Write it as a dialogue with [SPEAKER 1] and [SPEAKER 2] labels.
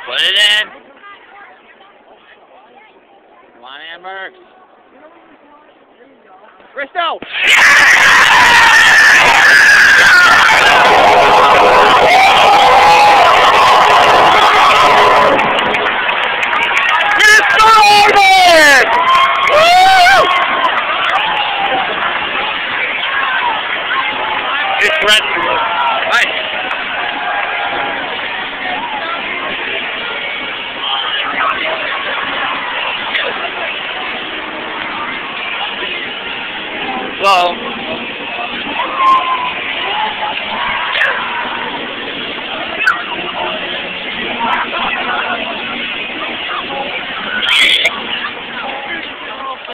[SPEAKER 1] Put it in. Come on, Amerks. Risto! Ristolainen! Woo! It's red. Nice. Well.